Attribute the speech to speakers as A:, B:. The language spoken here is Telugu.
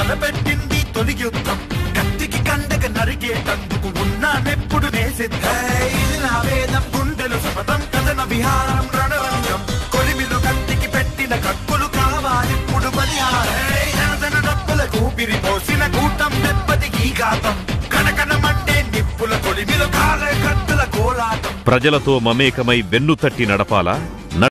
A: తలపెట్టింది తొలి యుద్ధం కత్తికి కండక నరికేటందుకు ఉన్నానెప్పుడు ఇది నా వేదం గుండెలు శపథం కథన విహారం రణరంగం కొలిమిలు కత్తికి పెట్టిన కక్కులు కావాలిప్పుడు బలిహారం డప్పుల కూపిరి పోసిన కూటం దెబ్బతి ఈ ఘాతం కనకనమంటే నిప్పుల కొలిమిలు కాలే కత్తుల కోలాటం.
B: ప్రజలతో మమేకమై వెన్నుతట్టి నడపాలా?